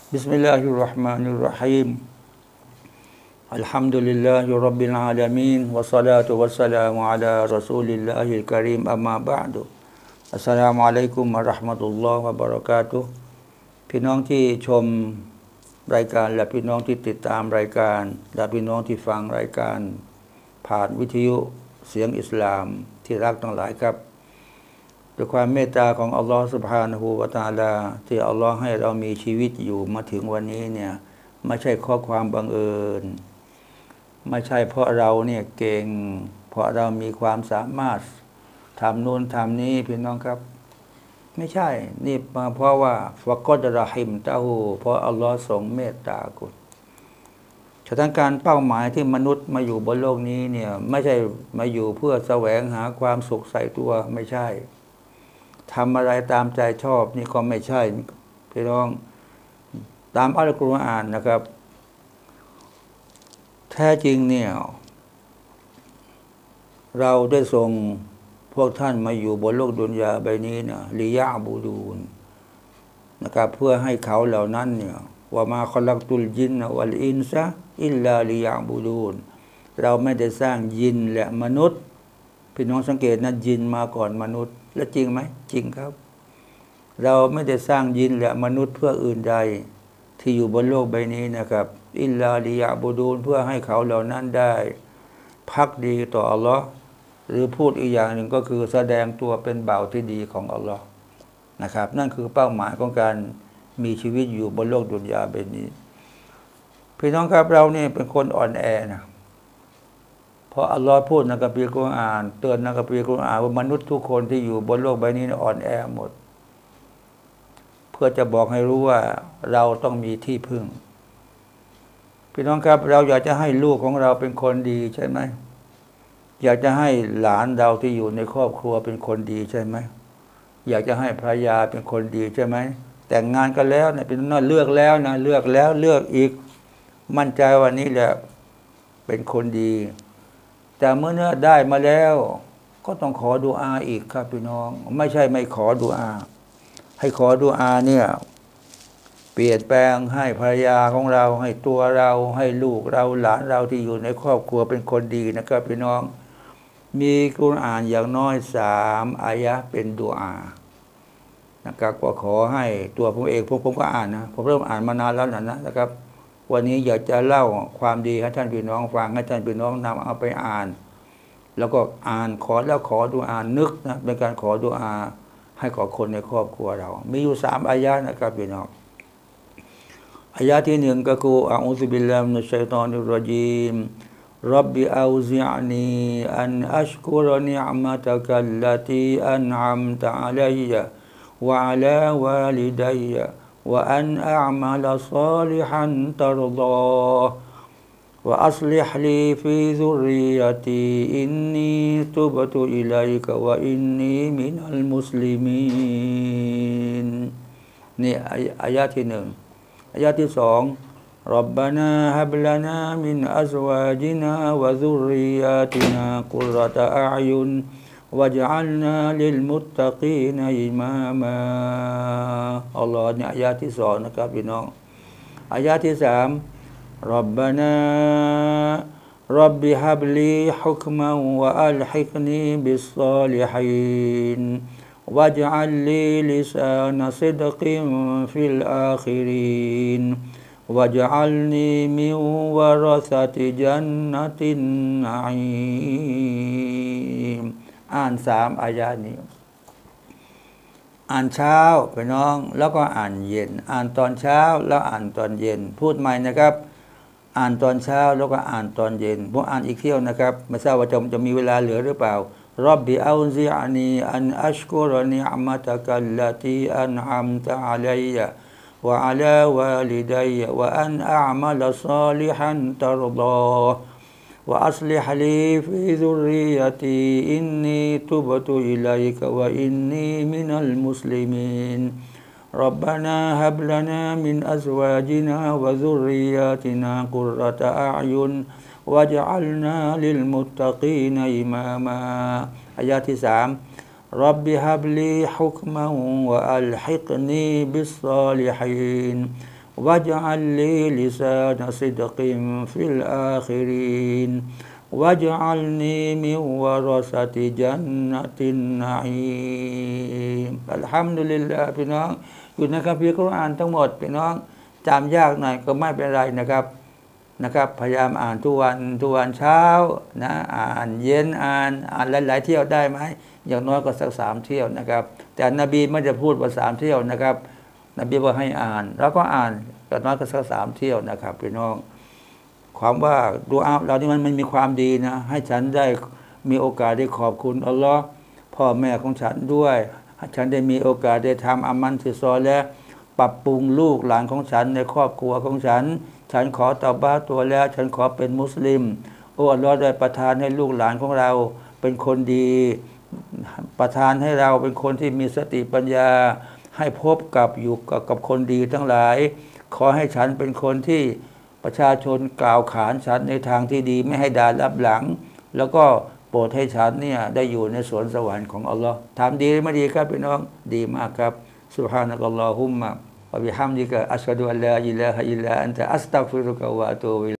بسم الله الرحمن الرحيم الحمد لله رب العالمين والصلاة والسلام على رسول الله الكريم أما بعد السلام عليكم ورحمة الله وبركاته พี่น้องที่ชมรายการและพี่น้องที่ติดตามรายการและพี่น้องที่ฟังรายการผ่านวิทยุเสียงอิสลามที่รักทั้งหลายครับด้วยความเมตตาของอัลลอฮฺซุบฮานะฮูวะตะอาลาที่อัลลอฮฺให้เรามีชีวิตอยู่มาถึงวันนี้เนี่ยไม่ใช่ข้อความบังเอิญไม่ใช่เพราะเราเนี่ยเก่งเพราะเรามีความสามารถทำโน้นทำนี้พี่น้องครับไม่ใช่นี่มาเพราะว่าฟะกอดรอฮิมตะฮูเพราะอัลลอฮฺทรงเมตตาคุณสถานการณ์เป้าหมายที่มนุษย์มาอยู่บนโลกนี้เนี่ยไม่ใช่มาอยู่เพื่อแสวงหาความสุขใส่ตัวไม่ใช่ทำอะไรตามใจชอบนี่ก็ไม่ใช่พี่น้องตามอัลกุรอานนะครับแท้จริงเนี่ยเราได้ส่งพวกท่านมาอยู่บนโลกดุนยาใบนี้นะลิยะบูดูนนะครับเพื่อให้เขาเหล่านั้นเนี่ยว่ามาคอลักตุลจินวัลอินซะอิลลาลิยะบูดูนเราไม่ได้สร้างยินและมนุษย์พี่น้องสังเกตนะยินมาก่อนมนุษย์และจริงไหมจริงครับเราไม่ได้สร้างยินและมนุษย์เพื่ออื่นใดที่อยู่บนโลกใบนี้นะครับอิลลาลิยะบูดูนเพื่อให้เขาเหล่านั้นได้ภักดีต่ออัลลอฮ์หรือพูดอีกอย่างหนึ่งก็คือแสดงตัวเป็นบ่าวที่ดีของอัลลอฮ์นะครับนั่นคือเป้าหมายของการมีชีวิตอยู่บนโลกดุนยาใบนี้พี่น้องครับเราเนี่ยเป็นคนอ่อนแอนะเพราะอัลลอฮ์พูดในคัมภีร์กุรอานเตือนในคัมภีร์กุรอานว่ามนุษย์ทุกคนที่อยู่บนโลกใบนี้อ่อนแอหมดเพื่อจะบอกให้รู้ว่าเราต้องมีที่พึ่งพี่น้องครับเราอยากจะให้ลูกของเราเป็นคนดีใช่ไหมอยากจะให้หลานเราที่อยู่ในครอบครัวเป็นคนดีใช่ไหมอยากจะให้ภรรยาเป็นคนดีใช่ไหมแต่งงานกันแล้วเนี่ยเป็นน่าเลือกแล้วนะเลือกแล้วเลือกอีกมั่นใจว่านี้แหละเป็นคนดีแต่เมื่อเนื้อได้มาแล้วก็ต้องขอดุอาอีกครับพี่น้องไม่ใช่ไม่ขอดุอาให้ขอดุอาเนี่ยเปลี่ยนแปลงให้ภรรยาของเราให้ตัวเราให้ลูกเราหลานเราที่อยู่ในครอบครัวเป็นคนดีนะครับพี่น้องมีกุรอานอย่างน้อย3อายะเป็นดุอานะครับก็ขอให้ตัวผมเองผมก็อ่านนะผมเริ่มอ่านมานานแล้วนะครับวันนี้อยากจะเล่าความดีให้ท่านพี่น้องฟังให้ท่านพี่น้องนำเอาไปอ่านแล้วก็อ่านขอแล้วขอดุอานึกนะเป็นการขอดุอาให้กับคนในครอบครัวเรามีอยู่3อายะนะครับพี่น้องอายะที่1ก็คืออะอูซุบิลลาฮิมินัชชัยฏอนิรเราะญีมร็อบบิเอาซิอนีอันอัชกุรนิอ์มะตะกัลลตีอันอัมตะอะลัยยะวะอะลาวาลิดัยยะวะอันอัอ์มะลศอลิฮันตัรฎอวะอัศลิฮลีฟีซุรริยะตีอินนีตุบตุอิลัยกะวะอินนีมินัลมุสลิมีนนี่อายะที่1อายะที่2ร็อบบานาฮับลานามินอัซวาจินา วะซุรริยาตินากุรเราะตะอะอ์ยุนวะญะอัลนาลิลมุตตะกีนอิมามาอัลลอฮ์เนี่ยอายะที่2นะครับพี่น้องอายะที่3ร็อบบานาร็อบบิฮับลีฮุกมันวะอัลฮิกนีบิศศอลิฮีนواجعل لي لسان صدق في الآخرين واجعلني من ورثة جنة النعيم อ่าน3อายะนี้อ่านเช้าไปน้องแล้วก็อ่านเย็นอ่านตอนเช้าแล้วอ่านตอนเย็นพูดใหม่นะครับอ่านตอนเช้าแล้วก็อ่านตอนเย็นผมอ่านอีกเที่ยวนะครับไม่ทราบว่าจะมีเวลาเหลือหรือเปล่าร็อบบิเอาซิอนีอันอัชกุรนิอ์มะตะกัลลตีอันอัมตะอะลัยยะวะอะลาวาลิดัยยะวะอันอัอ์มะลศอลิฮันตัรฎอวะอัศลิฮลีฟีซุรริยะตีอินนีตุบตุอิลัยกะวะอินนีมินัลมุสลิมีนربنا هب لنا من أزواجنا وذرياتنا قرة أعين واجعلنا للمتقين إماما อายะที่3ร็อบบิฮับลีฮุกมันวะอัลฮิกนีบิศศอลิฮีน واجعل لي لسان صدق في الآخرين واجعلني من ورثة جنة النعيم อัลฮัมดุลิลลาห์พี่น้องอยู่ในคัมภีร์กุรอานทั้งหมดพี่น้องจำยากหน่อยก็ไม่เป็นไรนะครับพยายามอ่านทุกวันเช้านะอ่านเย็นอ่านหลายๆเที่ยวได้ไหมอย่างน้อยก็สัก3 เที่ยวนะครับแต่นบีไม่ได้พูดว่า3 เที่ยวนะครับนบีว่าให้อ่านแล้วก็อ่านอย่างน้อยก็สัก3 เที่ยวนะครับพี่น้องความว่าดูอาเรานี่มันมีความดีนะให้ฉันได้มีโอกาสได้ขอบคุณอัลลอฮ์พ่อแม่ของฉันด้วยให้ฉันได้มีโอกาสได้ทำอามันที่ซอและปรับปรุงลูกหลานของฉันในครอบครัวของฉันขอตอบ้าตัวแล้วฉันขอเป็นมุสลิมโอ้อัลลอฮ์ได้ประทานให้ลูกหลานของเราเป็นคนดีประทานให้เราเป็นคนที่มีสติปัญญาให้พบกับอยู่กับคนดีทั้งหลายขอให้ฉันเป็นคนที่ประชาชนกล่าวขานฉันในทางที่ดีไม่ให้ด่ารับหลังแล้วก็โปรดให้ฉันเนี่ยได้อยู่ในสวนสวรรค์ของอัลลอฮ์ทำดีไม่ดีครับพี่น้องดีมากครับซุบฮานะกัลลอฮุมมะวะบิฮัมดิกะอัชฮะดุอัลลาอิลาฮะอิลลัลลอฮ์อันตะอัสตัฆฟิรุกะวะอะตูบิ